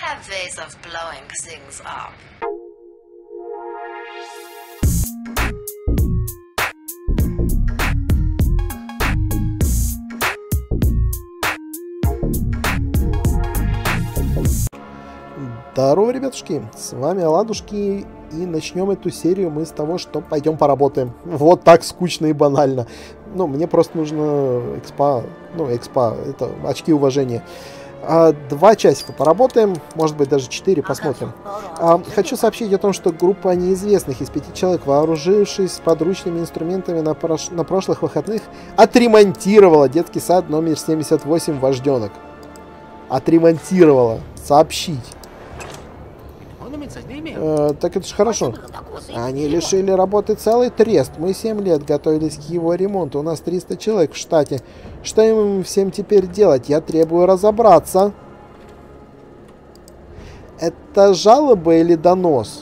have ways of blowing things up. Здорово, ребятушки, с вами Оладушки, и начнем эту серию мы с того, что пойдем поработаем. Вот так скучно и банально. Ну, мне просто нужно экспа, это очки уважения. 2 часика поработаем, может быть даже 4, посмотрим. Хочу сообщить о том, что группа неизвестных из 5 человек, вооружившись подручными инструментами на прошлых выходных, отремонтировала детский сад номер 78 Вожденок. Отремонтировала. Сообщить. Так это же хорошо. Они лишили работы целый трест. Мы 7 лет готовились к его ремонту. У нас 300 человек в штате. Что им всем теперь делать? Я требую разобраться. Это жалоба или донос?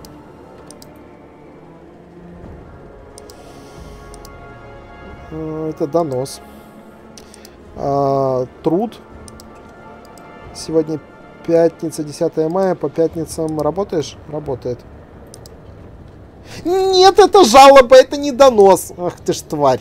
Это донос. Труд. Сегодня пятница, 10 мая. По пятницам работаешь? Работает. Нет, это жалоба, это не донос. Ах ты ж тварь.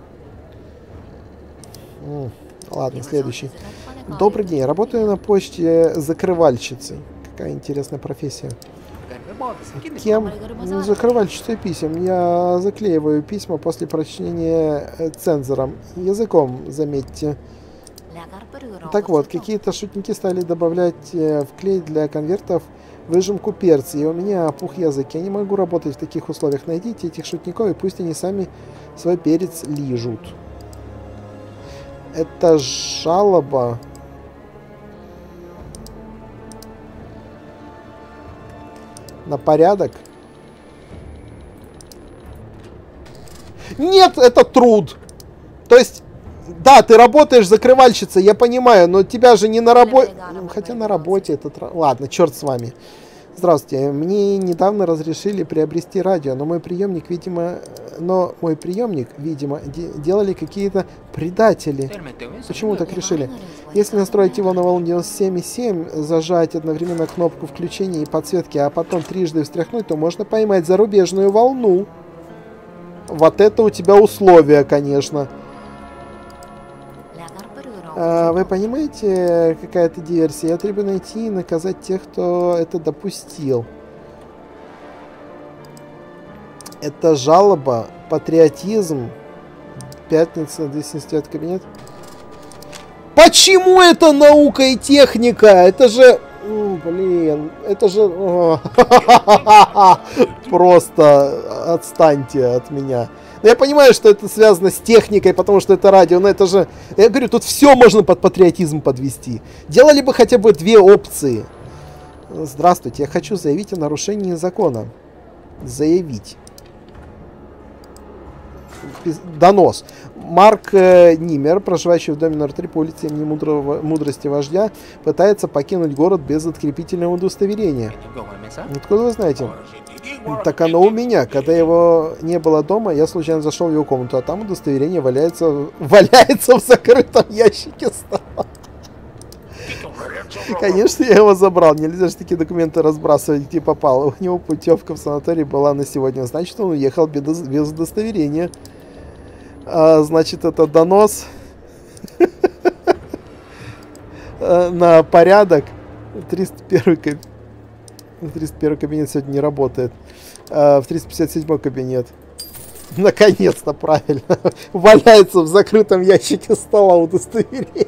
Ладно, следующий. Добрый день. Работаю на почте закрывальщицей. Какая интересная профессия. Кем? Закрывальщицей писем. Я заклеиваю письма после прочтения цензором. Языком, заметьте. Так вот, какие-то шутники стали добавлять в клей для конвертов выжимку перца, и у меня опух язык. Я не могу работать в таких условиях. Найдите этих шутников, и пусть они сами свой перец лижут. Это жалоба. На порядок? Нет, это труд. То есть... Да, ты работаешь закрывальщицей, я понимаю, но тебя же не на работе... Хотя на работе это... Ладно, черт с вами. Здравствуйте, мне недавно разрешили приобрести радио, но мой приемник, видимо, делали какие-то предатели. Почему так решили? Если настроить его на волну 97,7, зажать одновременно кнопку включения и подсветки, а потом трижды встряхнуть, то можно поймать зарубежную волну. Вот это у тебя условия, конечно. Вы понимаете, какая-то диверсия? Я требую найти и наказать тех, кто это допустил. Это жалоба, патриотизм. Пятница, 209 кабинет. Почему это наука и техника? Это же... Блин, это же... Просто отстаньте от меня. Но я понимаю, что это связано с техникой, потому что это радио, но это же... Я говорю, тут все можно под патриотизм подвести. Делали бы хотя бы 2 опции. Здравствуйте, я хочу заявить о нарушении закона. Заявить. Донос. Марк Нимер, проживающий в доме номер 3 по улице имени Мудрости Вождя, пытается покинуть город без открепительного удостоверения. Откуда вы знаете? Так оно у меня. Когда его не было дома, я случайно зашел в его комнату, а там удостоверение валяется в закрытом ящике стола. Конечно, я его забрал. Нельзя же такие документы разбрасывать, где попало. У него путевка в санаторий была на сегодня. Значит, он уехал без удостоверения. Значит, это донос на порядок. 301 кабинет сегодня не работает. В 357 кабинет. Наконец-то, правильно. Валяется в закрытом ящике стола удостоверение.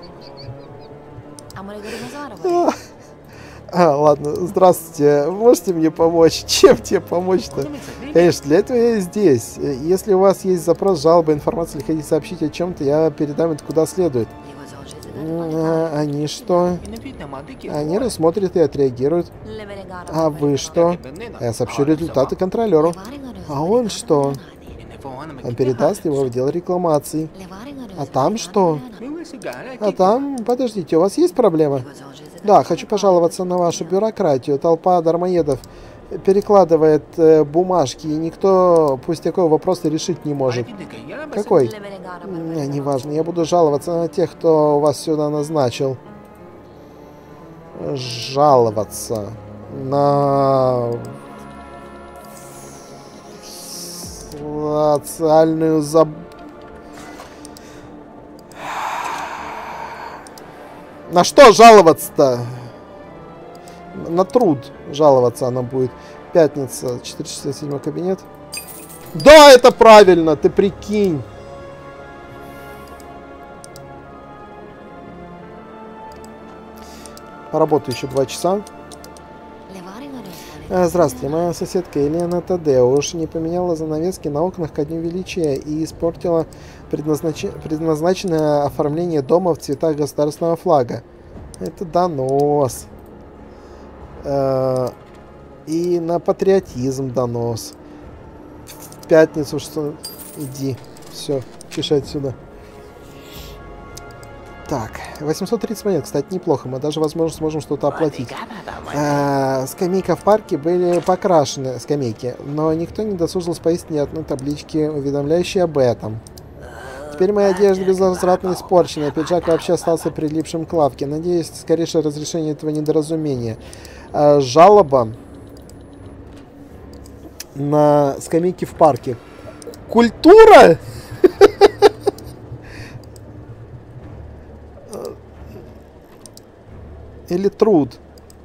Ладно, здравствуйте. Можете мне помочь? Чем тебе помочь-то? Конечно, для этого я здесь. Если у вас есть запрос, жалоба, информация, или хотите сообщить о чем-то, я передам это куда следует. Они что? Они рассмотрят и отреагируют. А вы что? Я сообщу результаты контролеру. А он что? Он передаст его в отдел рекламаций. А там что? А там... Подождите, у вас есть проблема? Да, хочу пожаловаться на вашу бюрократию. Толпа дармоедов перекладывает бумажки, и никто пустяковый вопрос решить не может. Какой? Неважно, я буду жаловаться на тех, кто вас сюда назначил. жаловаться на социальную На что жаловаться-то? На труд жаловаться она будет. Пятница, 467 кабинет. Да, это правильно, ты прикинь. Поработаю еще 2 часа. Здравствуйте, моя соседка Елена Тадеуш не поменяла занавески на окнах ко дню величия и испортила предназначенное оформление дома в цветах государственного флага. Это донос. И на патриотизм донос. В пятницу что... Иди. Все, чешай отсюда. Так, 830 монет, кстати, неплохо. Мы даже, возможно, сможем что-то оплатить. Скамейка в парке были покрашены, скамейки, но никто не досужился повесить ни одной таблички, уведомляющей об этом. Теперь моя одежда безвозвратно испорчена, пиджак вообще остался прилипшим к лавке. Надеюсь, скорейшее разрешение этого недоразумения. Жалоба на скамейки в парке. Культура? Или труд?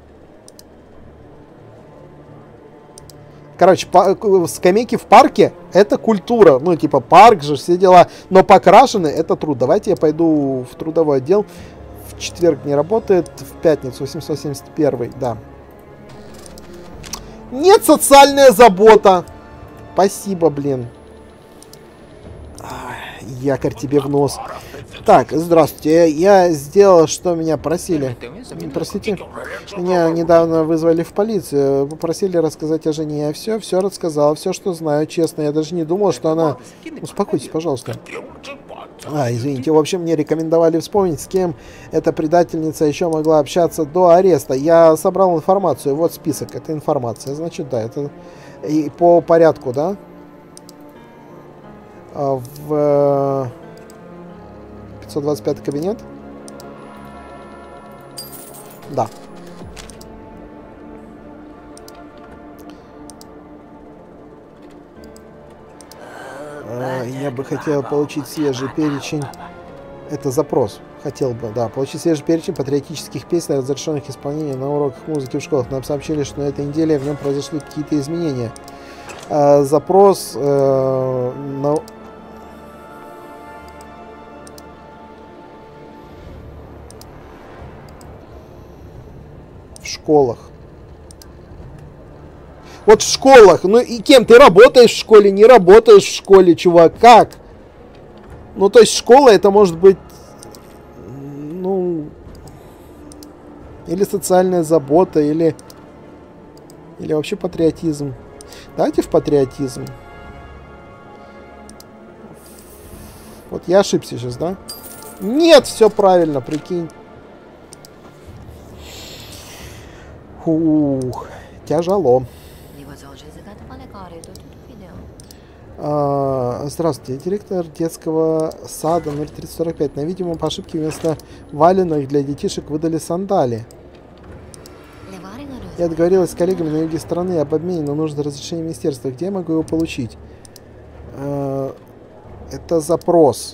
Короче, скамейки в парке — это культура. Ну, типа, парк же, все дела. Но покрашены — это труд. Давайте я пойду в трудовой отдел. В четверг не работает, в пятницу 871, да. Нет, социальная забота. Спасибо, блин. Якорь тебе в нос. Так, здравствуйте. Я сделал, что меня просили. Простите, меня недавно вызвали в полицию. Попросили рассказать о жене. Я все рассказал, все, что знаю, честно. Я даже не думал, что она... Успокойтесь, пожалуйста. Извините. В общем, мне рекомендовали вспомнить, с кем эта предательница еще могла общаться до ареста. Я собрал информацию. Вот список. Это информация. Значит, да, это... И по порядку, да? В 525 кабинет? Да. Я бы хотел получить свежий перечень. Это запрос. Хотел бы, да, получить свежий перечень патриотических песен, разрешенных исполнения на уроках музыки в школах. Нам сообщили, что на этой неделе в нем произошли какие-то изменения. Запрос на... В школах. Вот в школах. Ну и кем? Ты работаешь в школе, не работаешь в школе, чувак? Как? Ну, то есть школа это может быть... Ну... Или социальная забота, или... Или вообще патриотизм. Давайте в патриотизм. Вот я ошибся сейчас, да? Нет, все правильно, прикинь. Ух, тяжело. Здравствуйте, директор детского сада 0345. На, видимо, по ошибке вместо валенок для детишек выдали сандали. Я договорилась с коллегами на юге страны об обмене, но нужно разрешение министерства. Где я могу его получить? Это запрос.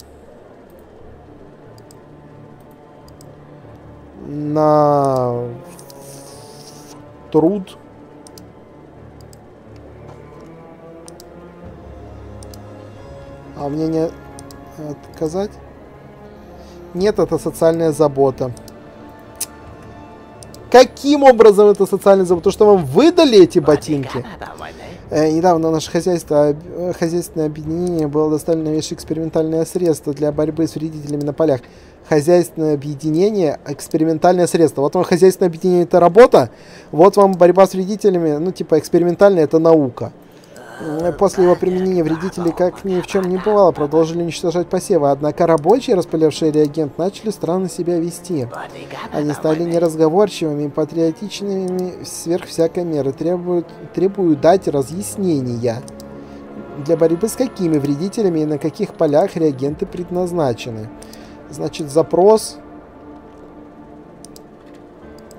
На труд. А мне не отказать? Нет, это социальная забота. Каким образом это социальная забота? То, что вам выдали эти ботинки? Недавно наше хозяйственное объединение было доставлено новейшее экспериментальное средство для борьбы с вредителями на полях. Хозяйственное объединение, экспериментальное средство. Вот вам хозяйственное объединение — это работа, вот вам борьба с вредителями, ну типа экспериментальная — это наука. После его применения вредители, как ни в чем не бывало, продолжили уничтожать посевы, однако рабочие, распылявшие реагент, начали странно себя вести. Они стали неразговорчивыми и патриотичными сверх всякой меры, требуют дать разъяснения. Для борьбы с какими вредителями и на каких полях реагенты предназначены. Значит, запрос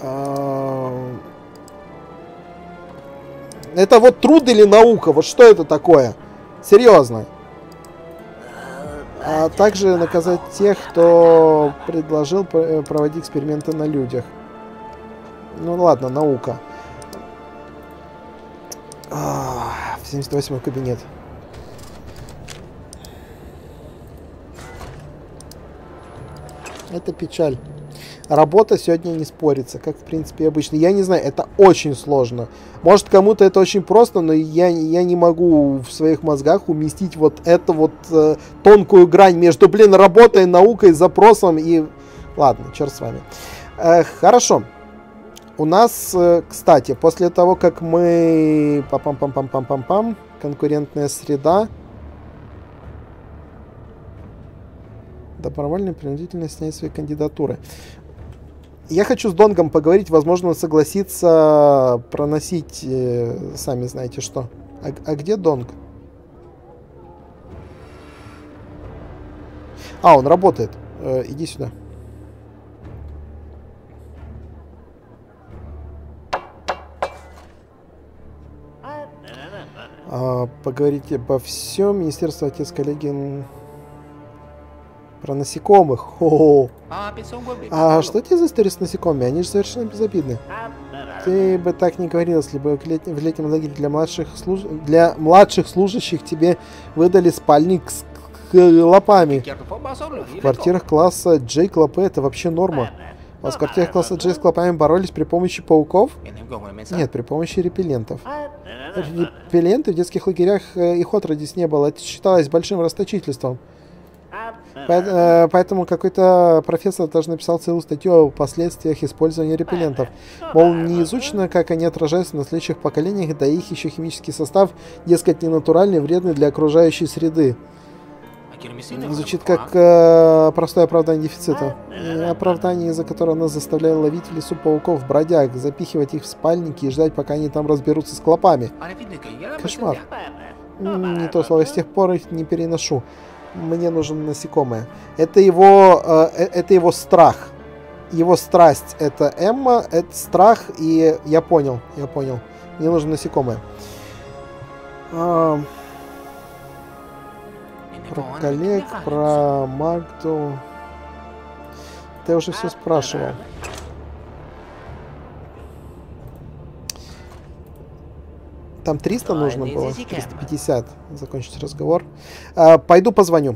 Это вот труд или наука? Вот что это такое? Серьезно. А также наказать тех, кто предложил проводить эксперименты на людях. Ну ладно, наука. В 78-й кабинет. Это печаль. Работа сегодня не спорится, как в принципе обычно. Я не знаю, это очень сложно. Может, кому-то это очень просто, но я не могу в своих мозгах уместить вот эту вот тонкую грань между, блин, работой, наукой, запросом и... Ладно, черт с вами. Хорошо. У нас, кстати, после того, как мы... Пам-пам-пам-пам-пам-пам. Конкурентная среда. Добровольно принудительно снять свои кандидатуры. Я хочу с Донгом поговорить. Возможно, он согласится проносить, сами знаете что. А где Донг? А, он работает. Иди сюда. Поговорить обо всем. Министерство, отец, коллеги... Про насекомых. Хо-хо. А что тебе за история с насекомыми? Они же совершенно безобидны. Ты бы так не говорил, если бы в летнем лагере для младших служащих тебе выдали спальник с клопами. В квартирах класса J клопы это вообще норма. У вас в квартирах класса J с клопами боролись при помощи пауков? Нет, при помощи репеллентов. Репелленты в детских лагерях их отродясь не было. Это считалось большим расточительством. Поэтому какой-то профессор даже написал целую статью о последствиях использования репеллентов. Мол, не изучено, как они отражаются на следующих поколениях, да и их еще химический состав, дескать, ненатуральный, вредный для окружающей среды. Звучит как простое оправдание дефицита. Оправдание, из-за которого нас заставляли ловить в лесу пауков-бродяг, запихивать их в спальники и ждать, пока они там разберутся с клопами. Кошмар. Не то слово, с тех пор их не переношу. Мне нужен насекомое. Это его страх. Его страсть. Это Эмма, это страх, и я понял. Мне нужно насекомое. Про коллег, про Магду. Ты уже все спрашивал. Там 300 нужно было, 350 закончить разговор. Пойду позвоню.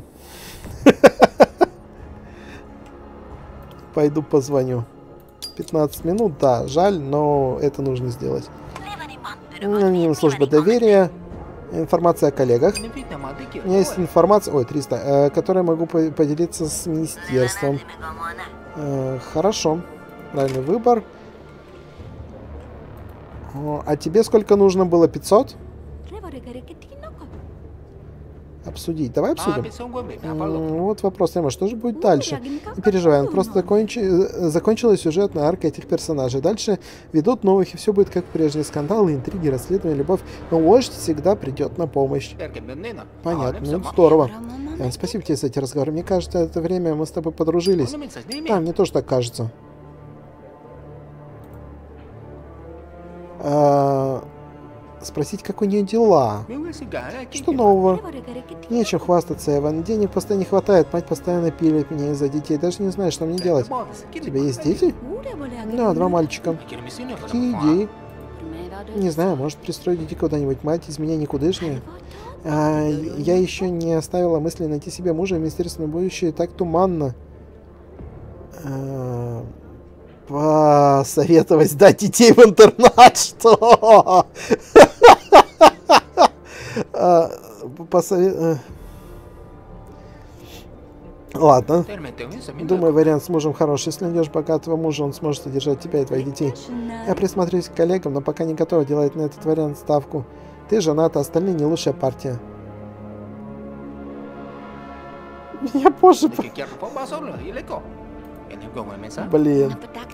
Пойду позвоню. 15 минут, да, жаль, но это нужно сделать. Служба доверия. Информация о коллегах. У меня есть информация, ой, 300, которой могу поделиться с министерством. Хорошо. Правильный выбор. А тебе сколько нужно было? 500? Обсудить. Давай обсудим. Вот вопрос, Эмма, что же будет дальше? Не переживай, он просто закончилась сюжетная арка этих персонажей. Дальше ведут новых, и все будет как прежде. Скандалы, интриги, расследования, любовь. Но вождь всегда придет на помощь. Понятно, ну здорово. Спасибо тебе за эти разговоры. Мне кажется, это время мы с тобой подружились. Да, мне тоже так кажется. Спросить, как у нее дела. Что нового? Нечем хвастаться, Эван. Денег постоянно не хватает. Мать постоянно пилит меня из-за детей. Даже не знаю, что мне делать. У тебя есть дети? Да, 2 мальчика. Какие идеи? Не знаю, может пристроить детей куда-нибудь. Мать из меня никудышная. Я еще не оставила мысли найти себе мужа. Министерственное будущее так туманно. Посоветовать сдать детей в интернат, что? Ладно. Думаю, вариант с мужем хороший. Если найдешь богатого мужа, он сможет содержать тебя и твоих детей. Я присмотрюсь к коллегам, но пока не готова делать на этот вариант ставку. Ты женат, а остальные не лучшая партия. Я позже... Блин.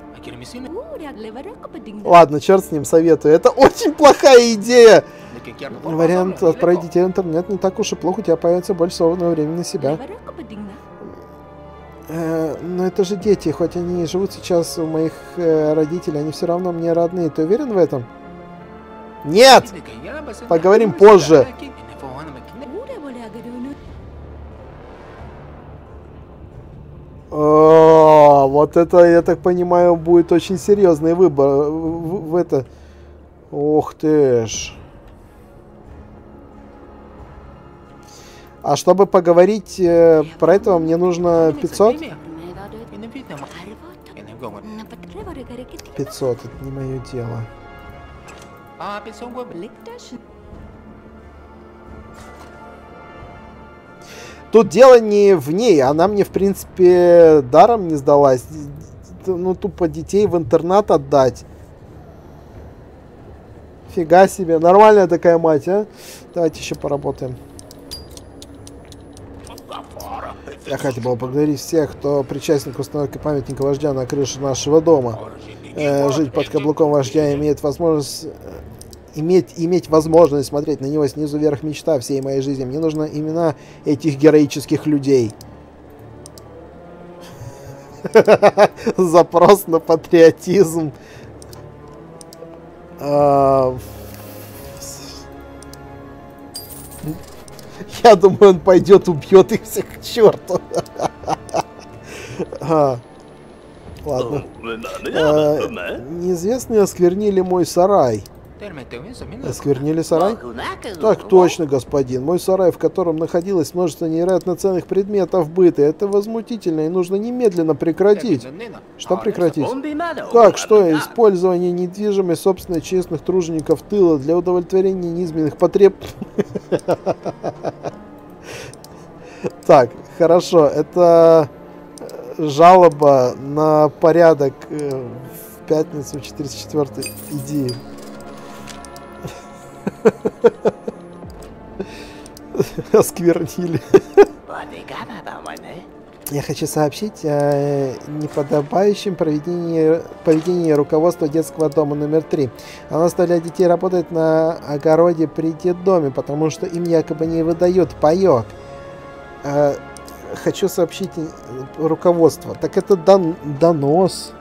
Ладно, черт с ним, советую. Это очень плохая идея. Вариант отправить детей в интернет не так уж и плохо. У тебя появится больше свободного времени на себя. Но это же дети, хоть они и живут сейчас у моих родителей, они все равно мне родные. Ты уверен в этом? Нет! Поговорим позже. Вот это, я так понимаю, будет очень серьезный выбор в это. Ох ты ж. А чтобы поговорить про это, мне нужно 500? 500, это не мое дело. Тут дело не в ней, она мне, в принципе, даром не сдалась. Ну, тупо детей в интернат отдать. Фига себе, нормальная такая мать, а? Давайте еще поработаем. Я хотел бы поблагодарить всех, кто причастен к установке памятника вождя на крыше нашего дома. Жить под каблуком вождя имеет возможность... Иметь возможность смотреть на него снизу вверх — мечта всей моей жизни. Мне нужны имена этих героических людей. Запрос на патриотизм. Я думаю, он пойдет, убьет их всех к черту. Ладно. Неизвестные осквернили мой сарай. Осквернили сарай? Так точно, господин. Мой сарай, в котором находилось множество невероятно ценных предметов быта. Это возмутительно и нужно немедленно прекратить. Что прекратить? Как? Что? Использование недвижимой собственной честных тружеников тыла для удовлетворения низменных потреб... Так, хорошо. Это жалоба на порядок в пятницу 404. Иди. Осквернили. Я хочу сообщить о неподобающем поведении руководства детского дома номер 3. Оно заставляет детей работать на огороде при детдоме, потому что им якобы не выдают паёк. Хочу сообщить руководству. Так это донос.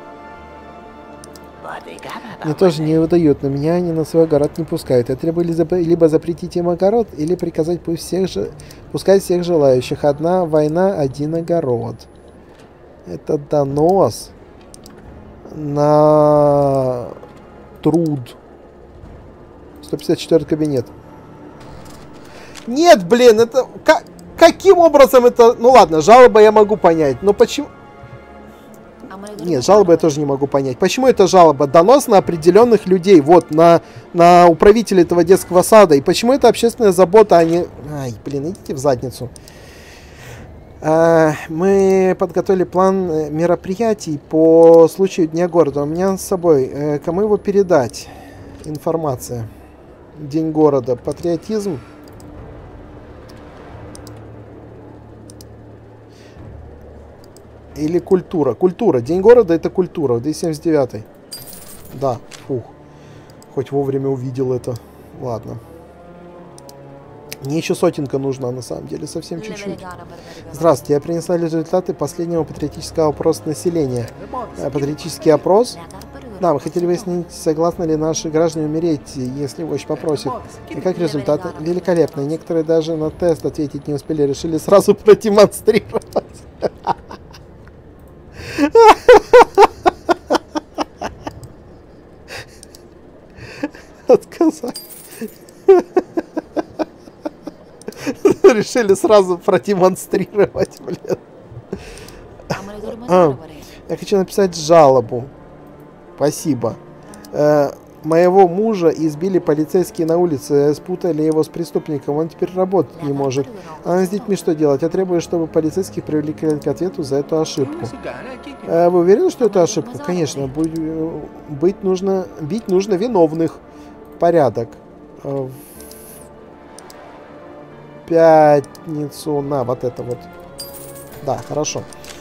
Мне тоже не выдают, но меня они на свой огород не пускают. Я требую либо запретить им огород, или приказать пускать всех желающих. Одна война, один огород. Это донос на труд. 154 кабинет. Нет, блин, это... Каким образом это... Ну ладно, жалоба я могу понять, но почему... Нет, жалобы я тоже не могу понять. Почему это жалоба? Донос на определенных людей. Вот, на управителя этого детского сада. И почему это общественная забота, а не... Ай, блин, идите в задницу. Мы подготовили план мероприятий по случаю Дня города. У меня с собой. Кому его передать? Информация. День города. Патриотизм. Или культура. Культура. День города — это культура. 279. Да. Фух. Хоть вовремя увидел это. Ладно. Мне еще сотенка нужна, на самом деле. Совсем чуть-чуть. Здравствуйте. Я принесла результаты последнего патриотического опроса населения. Патриотический опрос? Да, мы хотели выяснить, согласны ли наши граждане умереть, если вождь попросит. И как результаты? Великолепно. Некоторые даже на тест ответить не успели. Решили сразу продемонстрировать. Отказать. Решили сразу продемонстрировать, блин. Я хочу написать жалобу. Спасибо. Моего мужа избили полицейские на улице, спутали его с преступником, он теперь работать не может. А с детьми что делать? Я требую, чтобы полицейских привлекли к ответу за эту ошибку. Вы уверены, что это ошибка? Конечно. Бить нужно виновных. Порядок. В пятницу на вот это вот. Да, хорошо.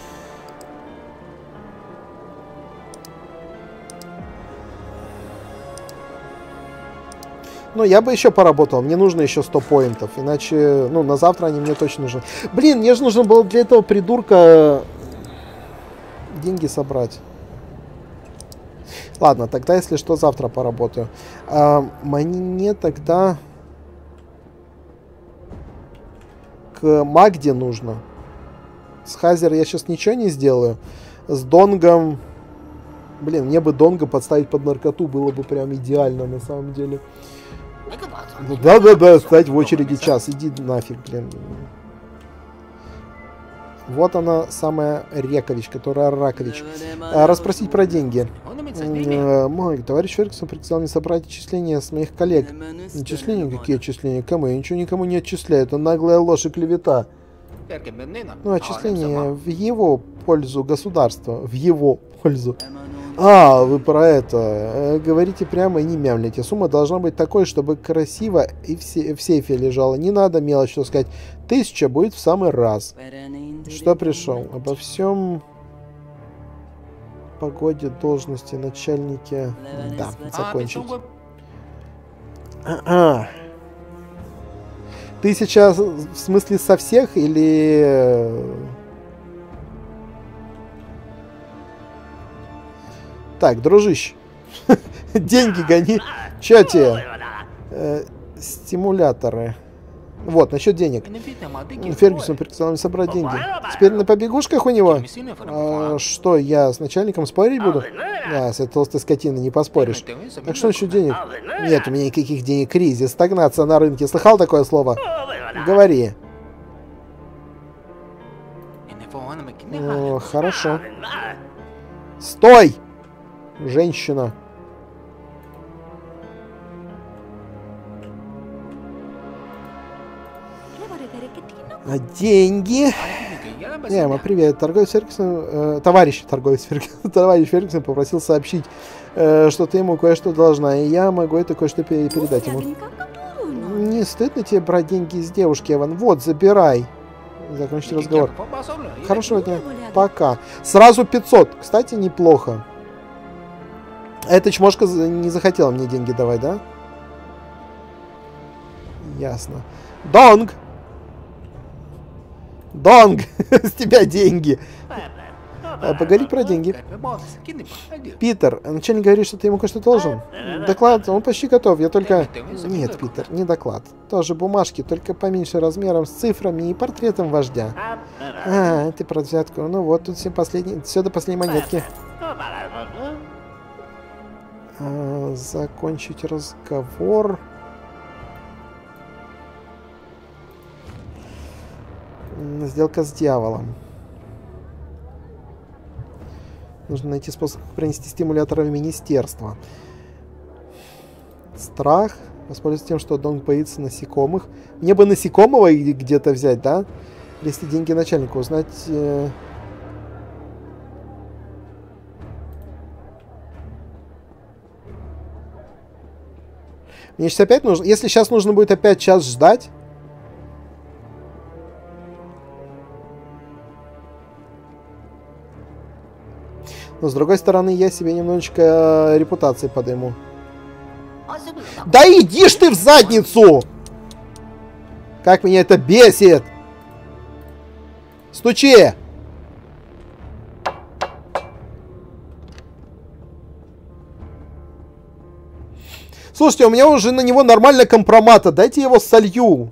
Ну, я бы еще поработал. Мне нужно еще 100 поинтов. Иначе, ну, на завтра они мне точно нужны. Блин, мне же нужно было для этого придурка деньги собрать. Ладно, тогда, если что, завтра поработаю. Мне тогда к Магде нужно. С Хазер я сейчас ничего не сделаю. С Донгом... Блин, мне бы Донга подставить под наркоту было бы прям идеально, на самом деле. Да-да-да, стать в очереди час. Иди нафиг, блин. Вот она, самая Рекович, которая Ракович. Расспросить про деньги. Мой товарищ Фергюсон приказал мне собрать отчисления с моих коллег. Отчисления? Какие отчисления? Кому? Я ничего никому не отчисляю. Это наглая ложь и клевета. Ну, отчисления в его пользу государства. В его пользу. А, вы про это. Говорите прямо и не мямлите. Сумма должна быть такой, чтобы красиво и в сейфе лежала. Не надо мелочь, что сказать. 1000 будет в самый раз. Что пришел? Обо всем... Погоде, должности, начальники... Да, закончить. 1000 в смысле со всех или... Так, дружище. Деньги гони. Чё тебе? Стимуляторы. Вот, насчет денег. Фергюсон приказал мне собрать деньги. Теперь на побегушках у него? Что, я с начальником спорить буду? С этой толстой скотиной не поспоришь. Так что насчет денег? Нет у меня никаких денег. Кризис, стагнация на рынке. Слыхал такое слово? Говори. О, хорошо. Стой! Женщина. Деньги. Привет. Торговец Фергюсон... товарищ торговец Фергюсон. Товарищ Фергюсон попросил сообщить, что ты ему кое-что должна, и я могу это кое-что передать ему. Не стыдно тебе брать деньги из девушки, Эван? Вот, забирай. Закончить разговор. Хорошего дня. Пока. Сразу 500. Кстати, неплохо. Эта чмошка не захотела мне деньги давать, да? Ясно. Донг! Донг! С тебя деньги! Поговори про деньги. Питер, начальник говорит, что ты ему кое-что должен. Доклад, он почти готов, я только... Нет, Питер, не доклад. Тоже бумажки, только поменьше размером, с цифрами и портретом вождя. Ты про взятку. Ну вот, тут все до последней монетки. Закончить разговор. Сделка с дьяволом. Нужно найти способ принести стимуляторы в министерство. Страх. Воспользуйся тем, что Донг боится насекомых. Мне бы насекомого где-то взять, да? Если деньги начальнику узнать... Мне сейчас опять нужно... Если сейчас нужно будет опять час ждать... Но, с другой стороны, я себе немножечко репутации подыму. Да иди ж ты в задницу! Как меня это бесит! Стучи! Слушайте, у меня уже на него нормально компромата. Дайте я его солью.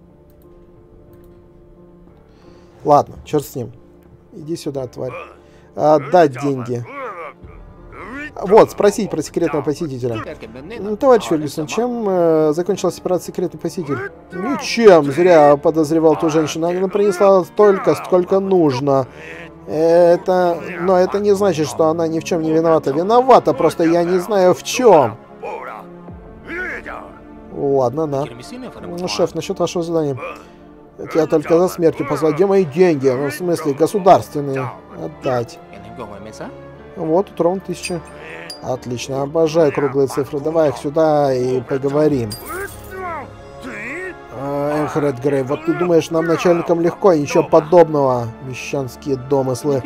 Ладно, черт с ним. Иди сюда, тварь. Отдать деньги. Вот, спросить про секретного посетителя. Товарищ Фергюсон, чем закончилась операция «Секретный посетитель»? Ничем. Зря подозревал ту женщину. Она принесла столько, сколько нужно. Но это не значит, что она ни в чем не виновата. Виновата, просто я не знаю в чем. Ладно, на. Шеф, насчет вашего задания. Я только за смертью позвал. Где мои деньги? Ну, в смысле, государственные. Отдать. Вот, тут ровно 1000. Отлично, обожаю круглые цифры. Давай их сюда и поговорим. Эх, Редгрей, вот ты думаешь, нам начальникам легко, ничего подобного. Мещанские домыслы.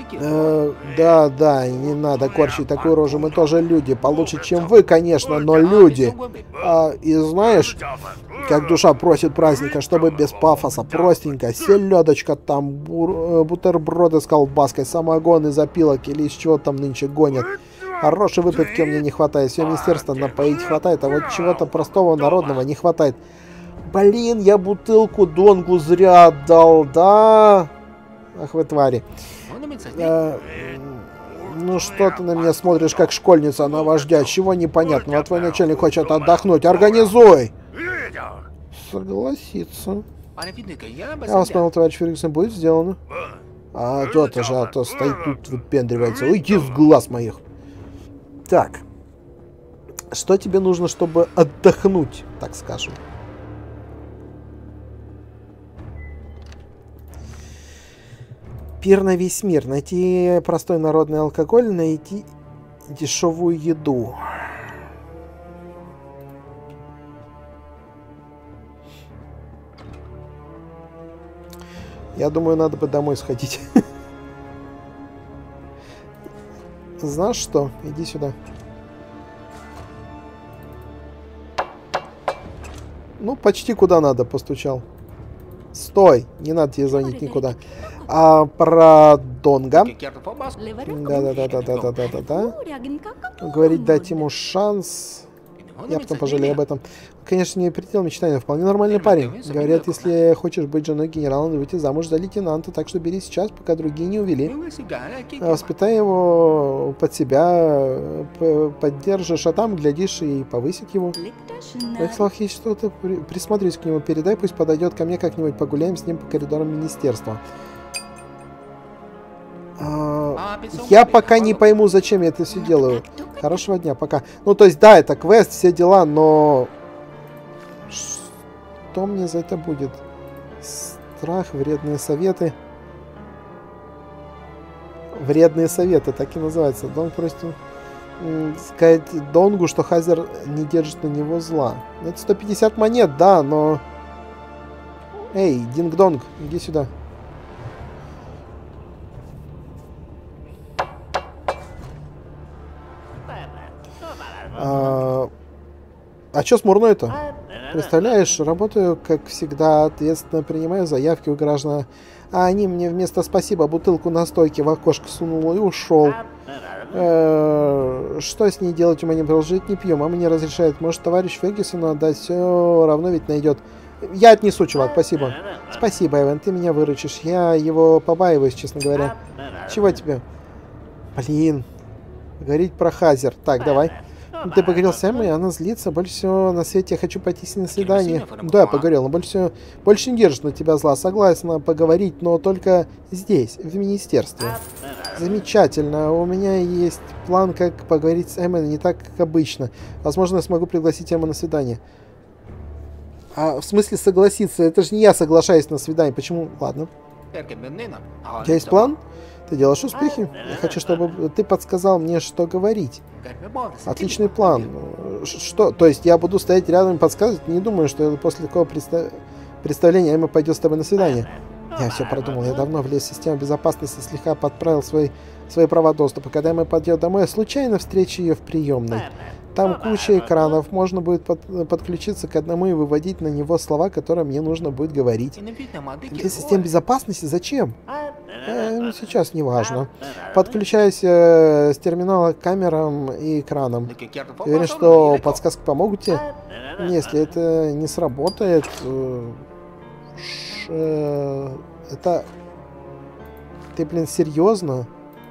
Да, не надо корчить такую рожу, мы тоже люди. Получше, чем вы, конечно, но люди. И знаешь, как душа просит праздника, чтобы без пафоса, простенько, селедочка там, бутерброды с колбаской, самогон из опилок или из чего там нынче гонят. Хорошей выпивки мне не хватает, все министерство напоить хватает, а вот чего-то простого народного не хватает. Блин, я бутылку донгу зря отдал, да? Ах вы твари. Ну что ты на меня смотришь, как школьница на вождя? Чего непонятного? Твой начальник хочет отдохнуть. Организуй! Согласится. Я вас понял, товарищ Фергюсон, будет сделано. А то-то же, а то стоит тут, выпендривается. Уйди с глаз моих. Так. Что тебе нужно, чтобы отдохнуть, так скажем? Пир на весь мир. Найти простой народный алкоголь, найти дешевую еду. Я думаю, надо бы домой сходить. Знаешь что? Иди сюда. Ну, почти куда надо постучал. Стой! Не надо тебе звонить никуда. А про Донга. Да. Говорить, дать ему шанс. Я потом пожалею об этом. Конечно, не предел мечтания. Вполне нормальный парень. Говорят, если хочешь быть женой генерала, надо выйти замуж за лейтенанта. Так что бери сейчас, пока другие не увели. Воспитай его под себя, поддержишь, а там, глядишь, и повысит его. В твоих словах есть что-то. Присмотрись к нему, передай, пусть подойдет ко мне как-нибудь, погуляем с ним по коридорам министерства. Я пока не пойму, зачем я это все делаю. Хорошего дня, пока. Ну, то есть, да, это квест, все дела, но... Что мне за это будет? Страх, вредные советы. Вредные советы, так и называется. Донг просит сказать Донгу, что Хазер не держит на него зла. Это 150 монет, да, но... Эй, Динг-Донг, иди сюда. А чё смурной-то? Представляешь, работаю, как всегда, ответственно принимаю заявки у граждан, а они мне вместо спасибо бутылку настойки в окошко сунул и ушел. Что с ней делать, ума не приложить, не пьем, а мне разрешают. Может, товарищ Фергюсону отдать, все равно ведь найдет. Я отнесу, чувак, спасибо. Спасибо, Эван, ты меня выручишь. Я его побаиваюсь, честно говоря. Чего тебе? Блин. Говорить про Хазер. Так, давай. Ты поговорил с Эммой, она злится. Больше всего на свете я хочу пойти с ней на свидание. Да, поговорил, но больше не держит на тебя зла. Согласна поговорить, но только здесь, в министерстве. Замечательно. У меня есть план, как поговорить с Эммой, не так, как обычно. Возможно, я смогу пригласить Эмму на свидание. А в смысле согласиться? Это же не я соглашаюсь на свидание. Почему? Ладно. У тебя есть план? Ты делаешь успехи? Я хочу, чтобы ты подсказал мне, что говорить. Отличный план. Что? То есть я буду стоять рядом и подсказывать? Не думаю, что после такого представления Эмма пойдет с тобой на свидание. Я все продумал. Я давно влез в систему безопасности, слегка подправил свои права доступа. Когда Эмма пойдет домой, я случайно встречу ее в приемной. Там куча экранов, можно будет подключиться к одному и выводить на него слова, которые мне нужно будет говорить. Для систем безопасности? Зачем? Сейчас не важно. Подключаюсь с терминала к камерам и экранам. Я уверен, что подсказки помогут тебе. Если это не сработает... Это... Ты, блин, серьезно?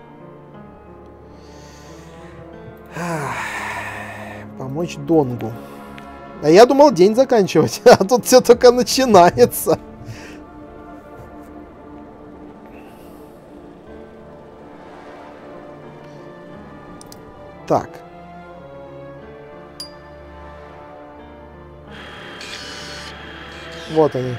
Помочь Донгу. А я думал день заканчивать, а тут все только начинается. Так. Вот они.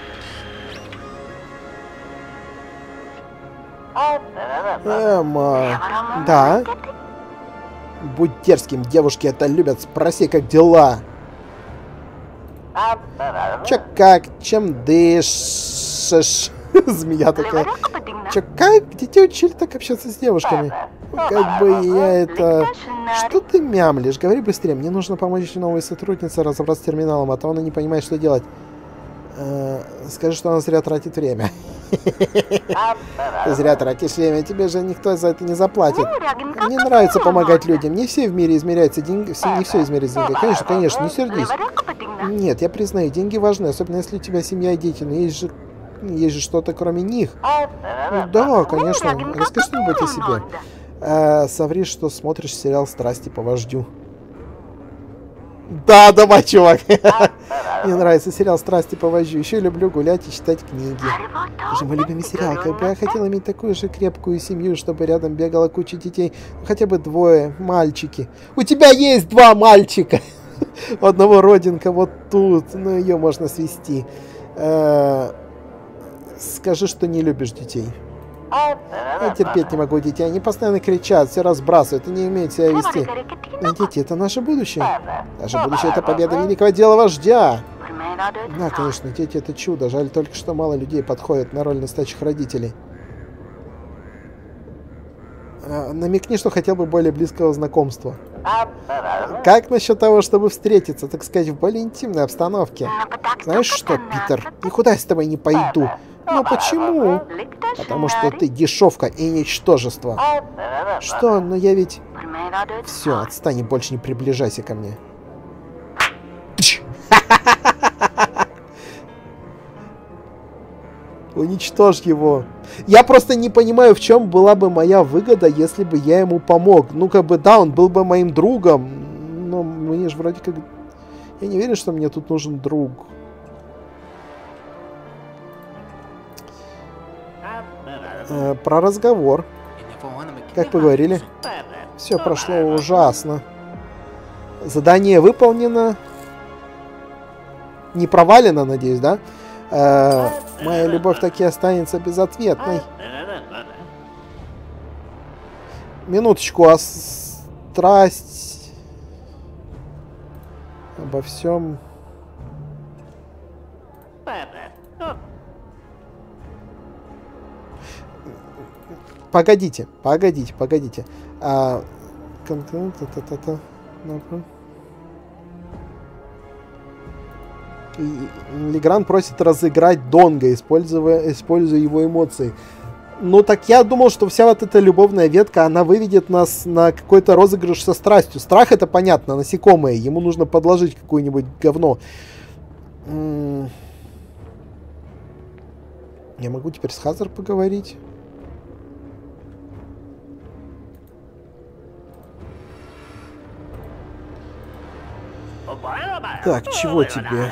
Да. Будь дерзким, девушки это любят. Спроси, как дела. Чек. как? Чем дышишь? Змея такая. Чё, как? Где тебя учили так общаться с девушками? Как бы я это... Что ты мямлишь? Говори быстрее. Мне нужно помочь новой сотруднице разобраться с терминалом, а то она не понимает, что делать. Скажи, что она зря тратит время. Ты зря тратишь время. Тебе же никто за это не заплатит. Мне нравится помогать людям. Не все в мире измеряются деньги. Не все измеряется деньги. Конечно, конечно, не сердись. Нет, я признаю, деньги важны, особенно если у тебя семья и дети. Но есть же что-то кроме них. Ну, да, конечно. Расскажи что-нибудь о себе. Соври, что смотришь сериал «Страсти по вождю». Да, давай, чувак. Мне нравится сериал «Страсти по вождю». Еще люблю гулять и читать книги. Это же мой любимый сериал. Как бы я хотел иметь такую же крепкую семью, чтобы рядом бегала куча детей. Ну, хотя бы 2 мальчики. У тебя есть 2 мальчика. У одного родинка вот тут. Ну, ее можно свести. Скажи, что не любишь детей. Я терпеть не могу детей. Они постоянно кричат, все разбрасывают и не умеют себя вести. Но дети — это наше будущее. Наше будущее — это победа великого дела вождя. Да, конечно, дети — это чудо. Жаль только, что мало людей подходят на роль настоящих родителей. Намекни, что хотел бы более близкого знакомства. Как насчет того, чтобы встретиться, так сказать, в более интимной обстановке? Знаешь что, Питер, никуда я с тобой не пойду. Ну почему? Потому что ты дешевка и ничтожество. Что? Но я ведь... Все, отстань и больше не приближайся ко мне. Уничтожь его. Я просто не понимаю, в чем была бы моя выгода, если бы я ему помог. Ну, как бы, да, он был бы моим другом. Но мне же вроде как... Я не верю, что мне тут нужен друг. Про разговор. Как поговорили. Все прошло ужасно. Задание выполнено. Не провалено, надеюсь, да? Моя любовь таки останется безответной. Минуточку, а страсть... Обо всем... Погодите. Легран просит разыграть Донга, используя его эмоции. Ну так я думал, что вся вот эта любовная ветка, она выведет нас на какой-то розыгрыш со страстью. Страх — это понятно, насекомое. Ему нужно подложить какое-нибудь говно. Я могу теперь с Хазар поговорить? Так, чего тебе?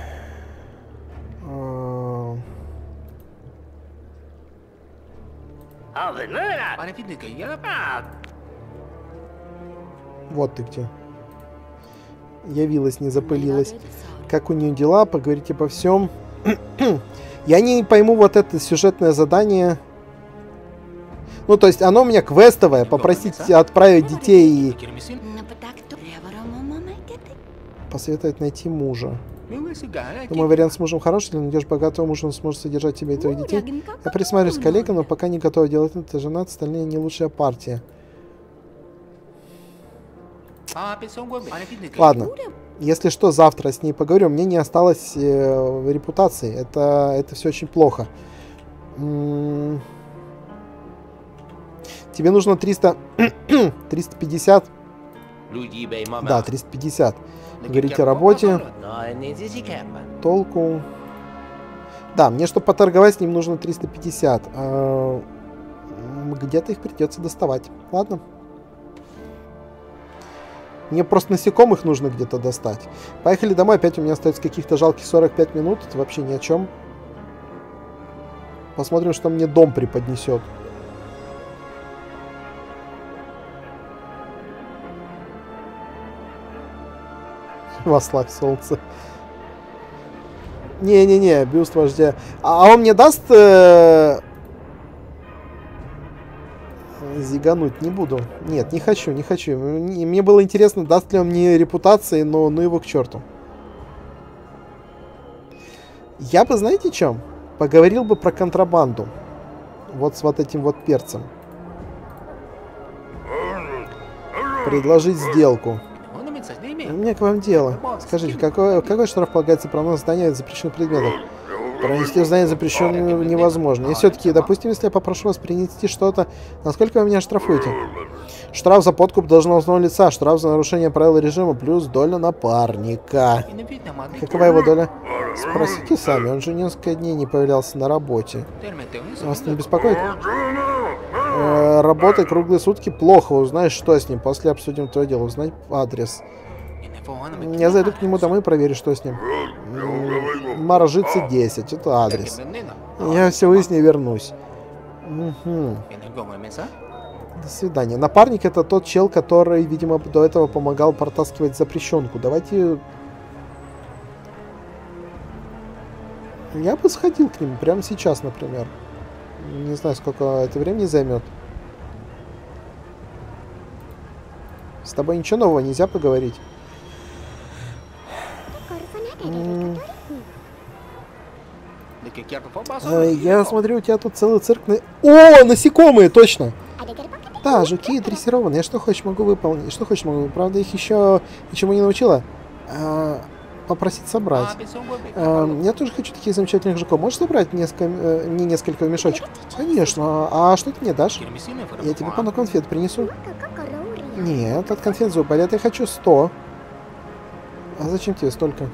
Вот ты где. Явилась, не запылилась. Как у нее дела? Поговорить обо всем. Я не пойму вот это сюжетное задание. Ну, то есть оно у меня квестовое. Попросить отправить детей и... Посоветовать найти мужа. Думаю, вариант с мужем хороший. Если найдешь богатого мужа, он сможет содержать тебя и твоих детей. Я присматриваюсь к коллегам, но пока не готова делать это. Ты женат, остальные не лучшая партия. Ладно. Если что, завтра с ней поговорю. Мне не осталось репутации. Это все очень плохо. Тебе нужно 300... 350. Да, 350. Говорите о работе. Толку. Да, мне, чтобы поторговать с ним, нужно 350. Где-то их придется доставать. Ладно. Мне просто насекомых нужно где-то достать. Поехали домой. Опять у меня остается каких-то жалких 45 минут. Это вообще ни о чем. Посмотрим, что мне дом преподнесет. Вославь солнце. Не-не-не, бюст вождя. А он мне даст... Зигануть не буду. Нет, не хочу. Мне было интересно, даст ли он мне репутации, но ну его к черту. Я бы, знаете, чем? Поговорил бы про контрабанду. Вот с вот этим вот перцем. Предложить сделку. У меня к вам дело. Скажите, какой штраф полагается пронос здания запрещенных предметов? Пронести в здание запрещенное невозможно. И все-таки, допустим, если я попрошу вас принести что-то, насколько вы меня штрафуете? Штраф за подкуп должностного лица, штраф за нарушение правил режима, плюс доля напарника. Какова его доля? Спросите сами, он же несколько дней не появлялся на работе. Вас не беспокоит? Работа круглые сутки, плохо. Узнаешь, что с ним. После обсудим твое дело. Узнай адрес. Я зайду к нему домой и проверю, что с ним. Морожицы 10. Это адрес. Я все выясню и вернусь. Угу. До свидания. Напарник — это тот чел, который, видимо, до этого помогал протаскивать запрещенку. Давайте... Я бы сходил к нему прямо сейчас, например. Не знаю, сколько это времени займет. С тобой ничего нового нельзя поговорить? Я смотрю, у тебя тут целый цирк... О, насекомые, точно! Да, жуки дрессированные. Я что хочешь могу выполнить. Что хочешь могу. Правда, их еще ничему не научила. Попросить собрать. Я тоже хочу таких замечательных жуков. Можешь собрать мне несколько в мешочек? Конечно. А что ты мне дашь? Я тебе пару конфет принесу. Нет, от конфет зуб болят. Я хочу 100. А зачем тебе столько?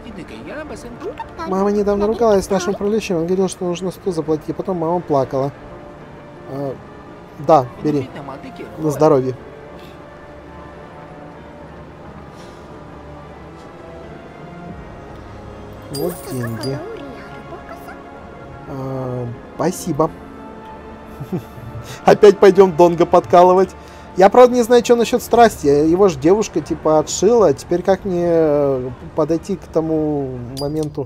Мама недавно ругалась с нашим управляющим. Он говорил, что нужно 100 заплатить. И потом мама плакала. Да, бери. На здоровье. Вот деньги. Спасибо. Опять пойдем Донга подкалывать. Я, правда, не знаю, что насчет страсти. Его же девушка, типа, отшила. Теперь как мне подойти к тому моменту?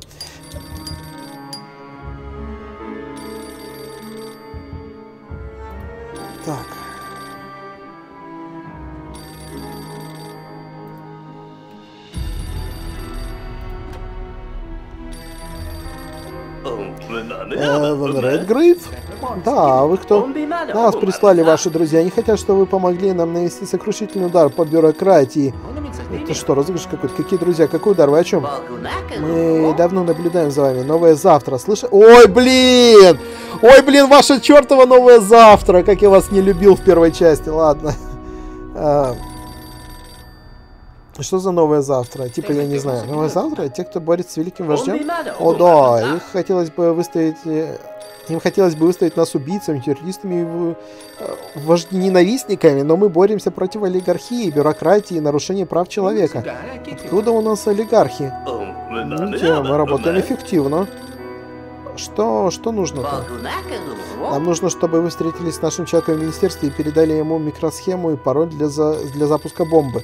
Так. Редгрейв? Да, вы кто? Нас прислали ваши друзья. Они хотят, чтобы вы помогли нам нанести сокрушительный удар по бюрократии. Это что, розыгрыш какой-то? Какие друзья? Какой удар? Вы о чем? Мы давно наблюдаем за вами. Новое завтра. Слышишь? Ой, блин! Ой, блин, ваше чертово новое завтра! Как я вас не любил в первой части. Ладно. Что за новое завтра? Типа, я не знаю. Новое завтра? Те, кто борется с великим вождем? О, да. Их хотелось бы выставить... Им хотелось бы выставить нас убийцами, террористами, вождененавистниками, но мы боремся против олигархии, бюрократии и нарушения прав человека. Откуда у нас олигархи? Мы работаем эффективно. Что нужно-то? Нам нужно, чтобы вы встретились с нашим человеком в министерстве и передали ему микросхему и пароль для запуска бомбы.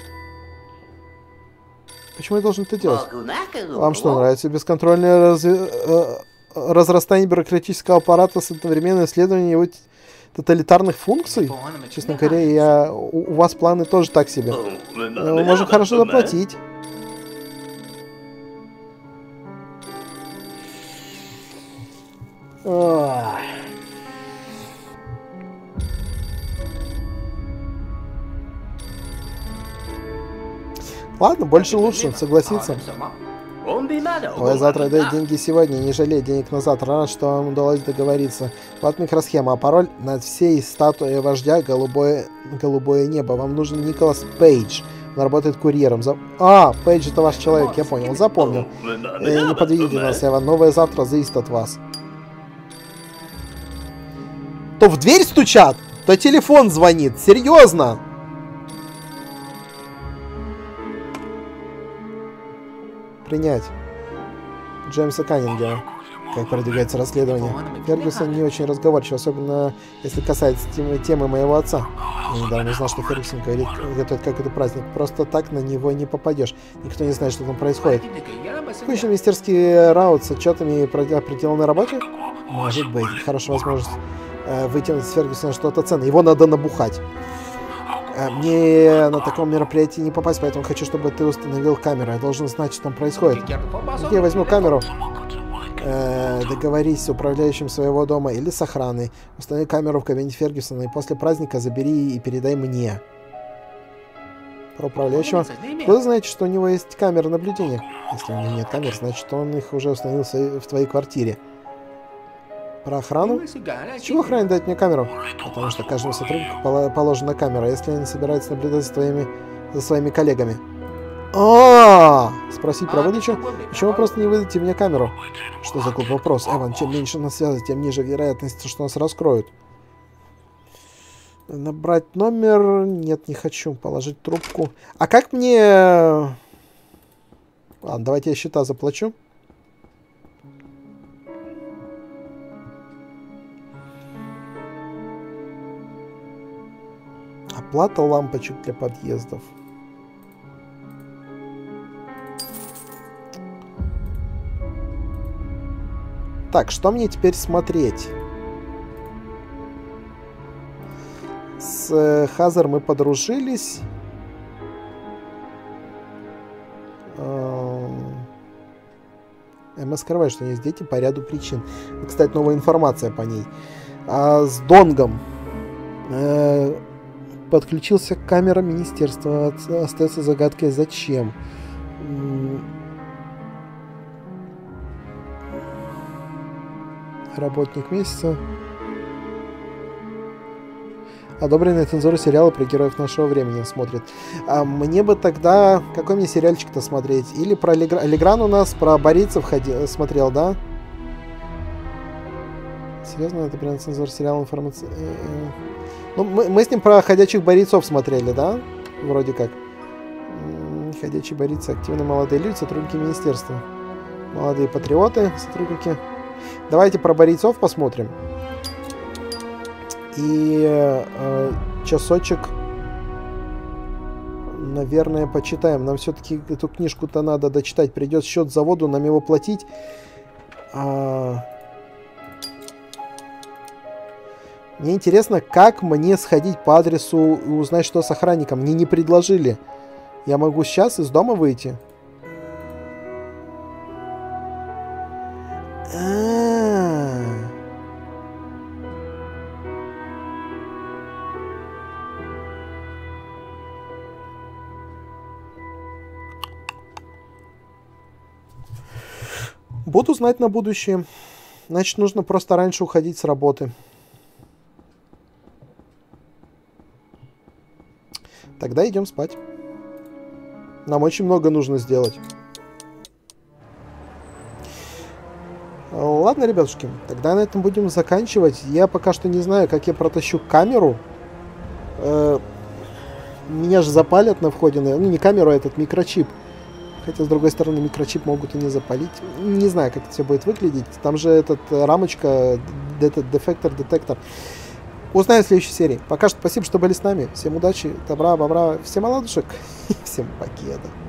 Почему я должен это делать? Вам что, нравится бесконтрольное разрастание бюрократического аппарата с одновременным исследованием его тоталитарных функций? Честно говоря, у вас планы тоже так себе. Мы можем хорошо заплатить. Ладно, больше лучше, согласиться. Ой, завтра дай деньги сегодня, не жалей денег на завтра. Рад, что вам удалось договориться. Вот микросхема, а пароль над всей статуей вождя голубое небо. Вам нужен Николас Пейдж. Он работает курьером. Пейдж это ваш человек, я понял, запомнил. Не подведите нас, Эван. Новое завтра зависит от вас. То в дверь стучат, то телефон звонит. Серьезно? Принять. Джеймса Каннингема. Как продвигается расследование. Фергюсон не очень разговорчив, особенно если касается темы моего отца. Я недавно узнал, что Фергюсон готовит какой-то праздник. Просто так на него не попадешь. Никто не знает, что там происходит. Какой еще министерский раут с отчетами про проделанной работе? Может быть. Хорошая возможность вытянуть с Фергюсона что-то ценное. Его надо набухать. Мне на таком мероприятии не попасть, поэтому хочу, чтобы ты установил камеру. Я должен знать, что там происходит. Где я возьму камеру? Договорись с управляющим своего дома или с охраной. Установи камеру в кабинете Фергюсона и после праздника забери и передай мне. Про управляющего. Вы знаете, что у него есть камеры наблюдения? Если у него нет камер, значит, он их уже установил в твоей квартире. Про охрану? Чего охране дать мне камеру? Потому что каждому сотруднику положена камера, если они собираются наблюдать за своими коллегами. Спросить про выдачу? Почему вы просто не выдадите мне камеру? Что за глупый вопрос, Эван? Чем меньше на связи, тем ниже вероятность, что нас раскроют. Набрать номер? Нет, не хочу. Положить трубку. А как мне... Ладно, давайте я счета заплачу. Оплата лампочек для подъездов. Так, что мне теперь смотреть? С Хазер мы подружились. Эмма скрывает, что есть дети по ряду причин. Кстати, новая информация по ней. С Донгом. Подключился к камерам министерства. Остается загадкой, зачем. Работник месяца. Одобренные цензурой сериалы про героев нашего времени смотрит. Мне бы тогда... Какой мне сериальчик-то смотреть? Или про Легран у нас, про Борисов смотрел, да? Серьезно, это прям цензура сериала информации... Ну, мы с ним про ходячих борецов смотрели, да? Вроде как. Ходячие борцы, активные молодые люди, сотрудники министерства. Молодые патриоты, сотрудники. Давайте про борцов посмотрим. И часочек, наверное, почитаем. Нам все-таки эту книжку-то надо дочитать. Придет счет заводу, нам его платить. Мне интересно, как мне сходить по адресу и узнать, что с охранником. Мне не предложили. Я могу сейчас из дома выйти? Буду знать на будущее. Значит, нужно просто раньше уходить с работы. Тогда идем спать. Нам очень много нужно сделать. Ладно, ребятушки, тогда на этом будем заканчивать. Я пока что не знаю, как я протащу камеру. Меня же запалят на входе. Ну, не камеру, а этот микрочип. Хотя, с другой стороны, микрочип могут и не запалить. Не знаю, как это все будет выглядеть. Там же этот рамочка, этот дефектор-детектор. Узнаем в следующей серии. Пока что спасибо, что были с нами. Всем удачи, добра, бобра, всем оладушек и всем покеда.